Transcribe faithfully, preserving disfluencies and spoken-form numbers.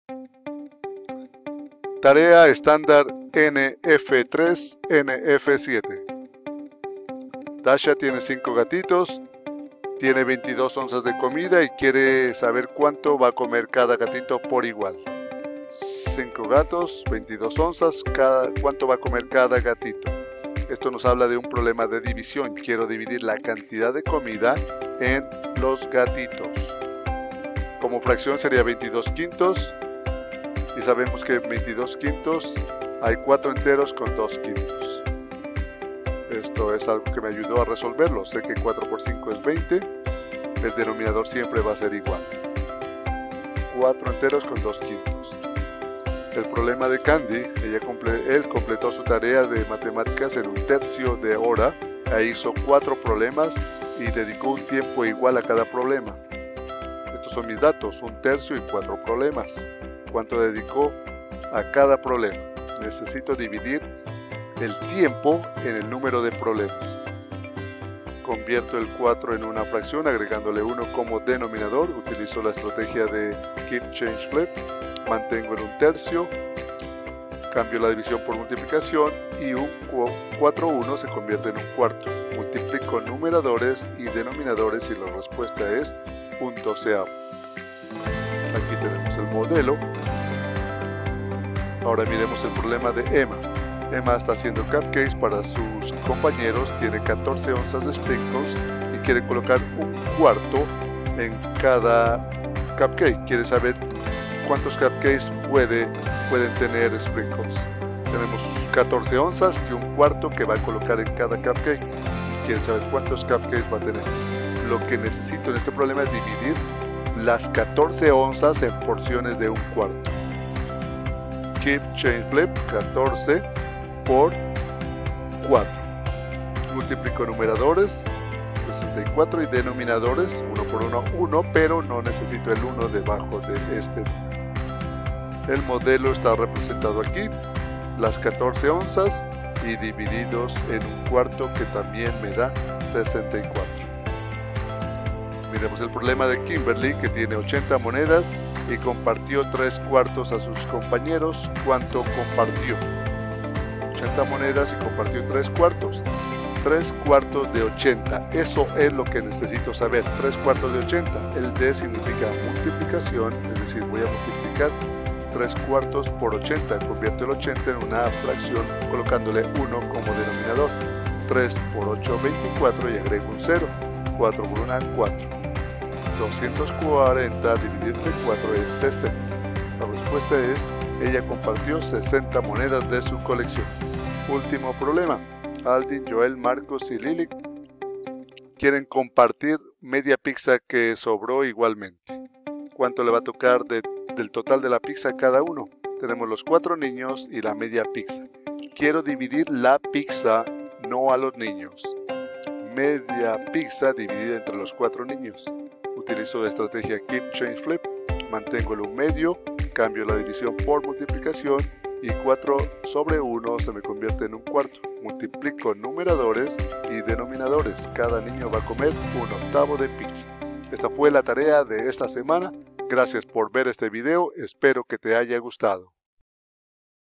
Tarea estándar N F tres N F siete. Dasha tiene cinco gatitos, tiene veintidós onzas de comida y quiere saber cuánto va a comer cada gatito por igual. cinco gatos, veintidós onzas, cada, ¿cuánto va a comer cada gatito? Esto nos habla de un problema de división. Quiero dividir la cantidad de comida en los gatitos. Como fracción sería veintidós quintos. Y sabemos que en veintidós quintos hay cuatro enteros con dos quintos. Esto es algo que me ayudó a resolverlo. Sé que cuatro por cinco es veinte. El denominador siempre va a ser igual. cuatro enteros con dos quintos. El problema de Candy, ella comple él completó su tarea de matemáticas en un tercio de hora. E hizo cuatro problemas y dedicó un tiempo igual a cada problema. Estos son mis datos, un tercio y cuatro problemas. ¿Cuánto dedicó a cada problema? Necesito dividir el tiempo en el número de problemas. Convierto el cuatro en una fracción agregándole uno como denominador. Utilizo la estrategia de Keep Change Flip. Mantengo en un tercio. Cambio la división por multiplicación y un cuatro uno se convierte en un cuarto. Multiplico numeradores y denominadores y la respuesta es un doceavo. Aquí tenemos el modelo. Ahora miremos el problema de Emma. Emma está haciendo cupcakes para sus compañeros, tiene catorce onzas de sprinkles y quiere colocar un cuarto en cada cupcake. Quiere saber cuántos cupcakes puede, pueden tener sprinkles. Tenemos catorce onzas y un cuarto que va a colocar en cada cupcake. Quiere saber cuántos cupcakes va a tener. Lo que necesito en este problema es dividir las catorce onzas en porciones de un cuarto. Keep Change Flip, catorce por cuatro. Multiplico numeradores, sesenta y cuatro, y denominadores, uno por uno, uno, pero no necesito el uno debajo de este. El modelo está representado aquí, las catorce onzas y divididos en un cuarto que también me da sesenta y cuatro. Miremos el problema de Kimberly, que tiene ochenta monedas y compartió tres cuartos a sus compañeros. ¿Cuánto compartió? ochenta monedas y compartió tres cuartos. tres cuartos de ochenta. Eso es lo que necesito saber. tres cuartos de ochenta. El D significa multiplicación, es decir, voy a multiplicar tres cuartos por ochenta. Convierto el ochenta en una fracción colocándole uno como denominador. tres por ocho, veinticuatro, y agrego un cero. cuatro por uno, cuatro. doscientos cuarenta dividido entre cuatro es sesenta. La respuesta es, ella compartió sesenta monedas de su colección. Último problema. Aldin, Joel, Marcos y Lily quieren compartir media pizza que sobró igualmente. ¿Cuánto le va a tocar de, del total de la pizza a cada uno? Tenemos los cuatro niños y la media pizza. Quiero dividir la pizza, no a los niños. Media pizza dividida entre los cuatro niños. Utilizo la estrategia Keep Change Flip. Mantengo el un medio, cambio la división por multiplicación y cuatro sobre uno se me convierte en un cuarto. Multiplico numeradores y denominadores. Cada niño va a comer un octavo de pizza. Esta fue la tarea de esta semana. Gracias por ver este video. Espero que te haya gustado.